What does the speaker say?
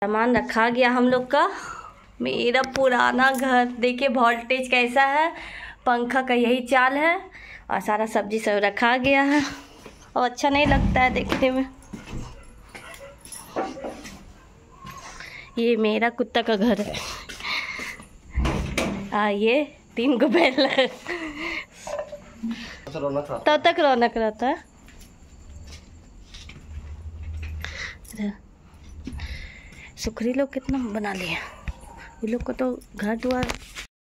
सामान रखा गया हम लोग का। मेरा पुराना घर देखिए वोल्टेज कैसा है, पंखा का यही चाल है और सारा सब्जी सब रखा गया है और अच्छा नहीं लगता है देखने में। ये मेरा कुत्ता का घर है। ये 3 गो बैल है, तब तक रौनक रहता है। सुखरी लोग कितना बना लिया, ये लोग को तो घर द्वार